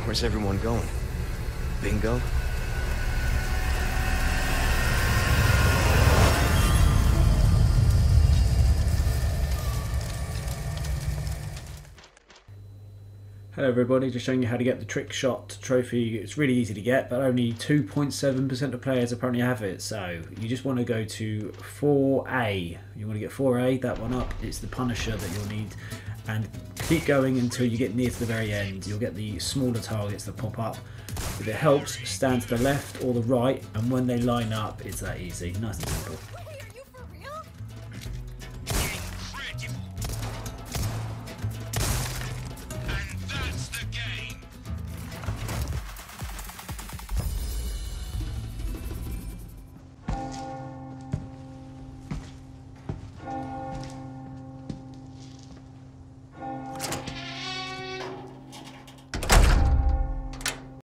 Where's everyone going? Bingo? Hello everybody, just showing you how to get the trick shot trophy. It's really easy to get, but only 2.7% of players apparently have it. So you just want to go to 4A. You want to get 4A, that one up. It's the Punisher that you'll need. And keep going until you get near to the very end. You'll get the smaller targets that pop up. If it helps, stand to the left or the right, and when they line up, it's that easy. Nice and simple.